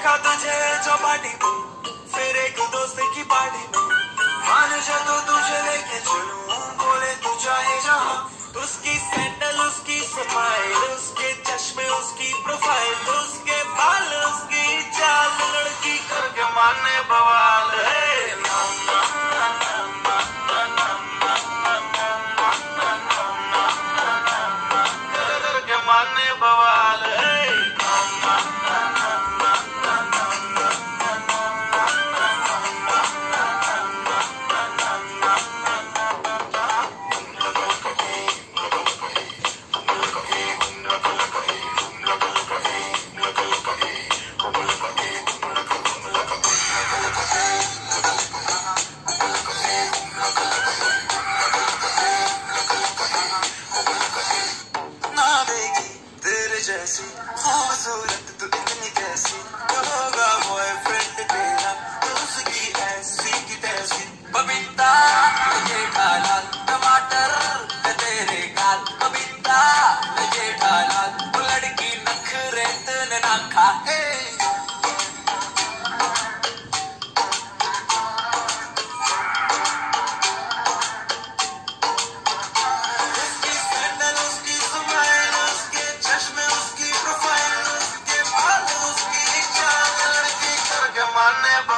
देखा तुझे चौपाटी में, फिर एक दोस्त की पार्टी में, मान जा तो तुझे लेके चलूं, बोले तू चाहे जहां। उसकी सैंडल, उसकी स्माइल, उसके चश्मे, उसकी प्रोफाइल, उसके बाल, उसकी चाल, लड़की करके माने बवाल है। करके माने बवाल है। जैसी खूबसूरत तू इतनी कैसी, होगा बॉयफ्रेंड तेरा तो उसकी ऐसी की तैसी। बबीता जेठालाल टमाटर तेरे गाल, बबीता जेठालाल वो लड़की नखरे तूने ना खा। माने